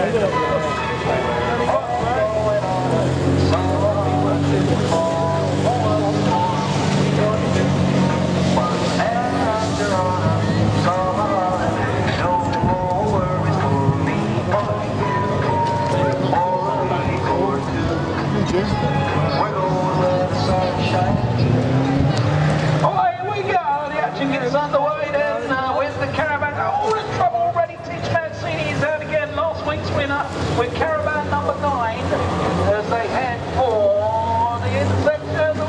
Alright, here we go. The action gets underway then. Where's the Caravan? Oh, in trouble already. Teach Mancini is out again. Last week's winner with Caravan number 9 as they head for the intersection.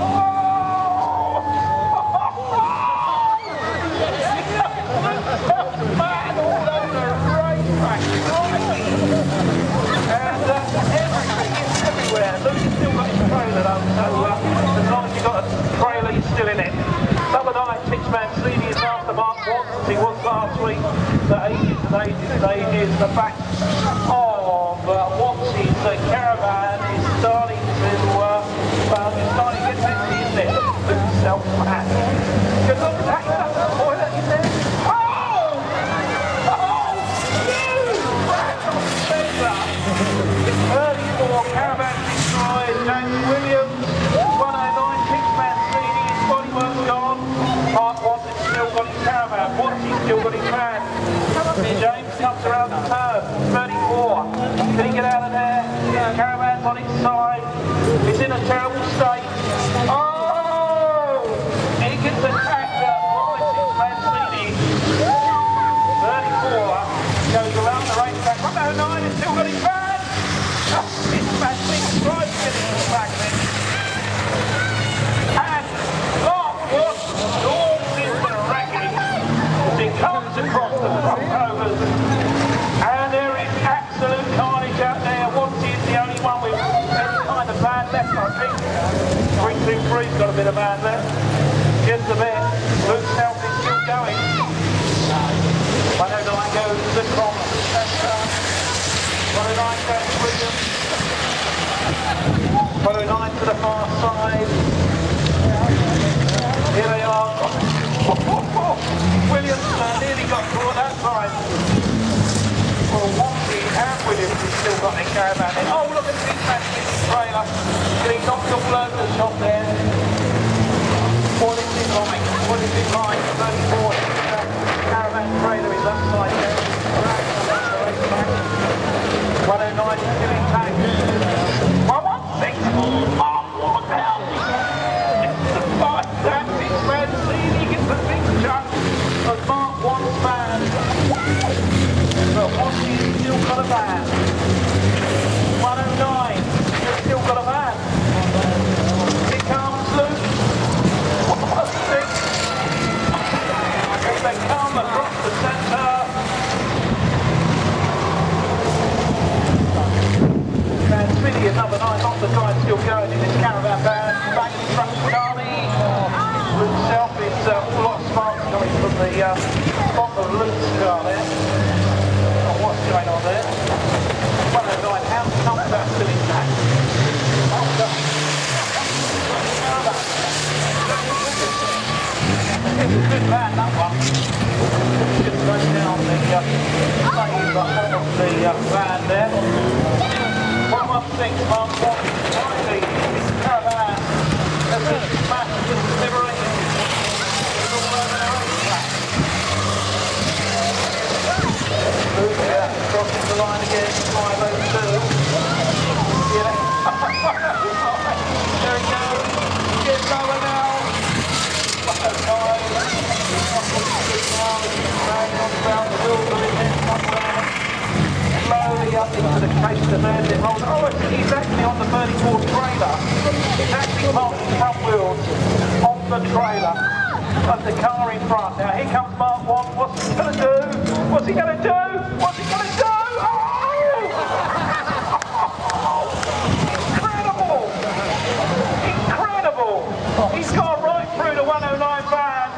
Man all over the racetrack. And everything is everywhere. Look, he's still got his trailer though, so as long as you've got a trailer, you're still in it. Number 9, Teach Mancini is after Mark Watts. He was last week. The ages and ages and ages. The back of Watts' Caravan is starting to get messy, isn't it? Look himself back. Good look at that. He's up the toilet, isn't it? Early for Caravan destroyed. James Williams, 109, Teach Mancini, his bodywork's gone. Mark Watts has still got his Caravan. Watts has still got his van. James comes around the turn, 34. Can he get out of there? Caravan's on its side. It's in a terrible state. Oh! He gets attacked by Teach Mancini. 34 goes around the racetrack. 109 has still got his van. Teach Mancini tries to get into the back of it. And Mark Watts storms into the wreckage as he comes across the front rovers. And there is absolute carnage out there. Watts is the only one with any kind of van left, I think. 323's got a bit of van left. Just a bit. Luke South is still going. 109 goes across the centre. 109 goes Williams. 109 to the far side. Here they are. Williams nearly got caught that time. Well, Watty and Williams has still got their Caravan in. Oh, look at Teach Mancini's trailer. Getting knocked all over the shop there. What is it like? What is it like? 34. Caravan trailer is upside down. 109 is still intact. 116. Mark Watts out. The fight that Teach Mancini gets the big chunk of Mark Watts' van. But Watty has still got a van. 109 has still got a van. Here comes Luke. 116. As they come across the centre. Mancini is number 9, not the guy still going in his Caravan van. Back in front of Charlie. Luke Self is a lot of sparks coming from the bottom of Luke's car there. What's going on there? 109, how come that's still intact? It's a good van, that one. Just goes down the save of the van there. 116, Mark Watts, finally, his Caravan has been smashed, just liberated. It's all over the racetrack. Crossing the line again, 502. Yeah. There he goes. Get going now. 505. Around the wheels of it, slowly up into the case of the man that rolls. Oh, he's actually on the 34 trailer. He's actually parked his front wheels on the trailer of the car in front. Now here comes Mark Watts. What's he going to do? What's he going to do? What's he going to do? Oh! Incredible! Incredible! He's gone right through the 109 van.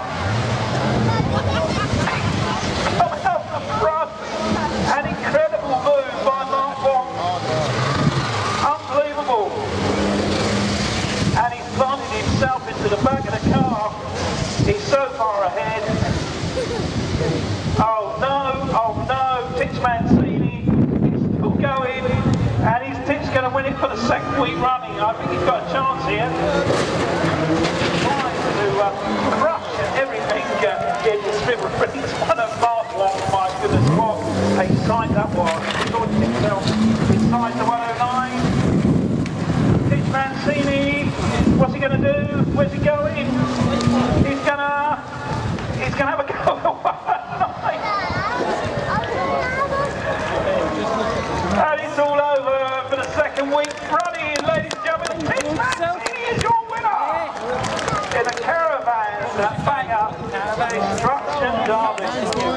Coming up the front. An incredible move by Mark Watts. Unbelievable. And he's planted himself into the back of the car. He's so far ahead. for the second week running. I think he's got a chance here. Trying to crush everything in the Sizzler. It's one of Mark Watt. My goodness, what a sight that was. He's got himself inside the 109. Pitch Mancini, what's he going to do? Where's he going? He's going to have a go.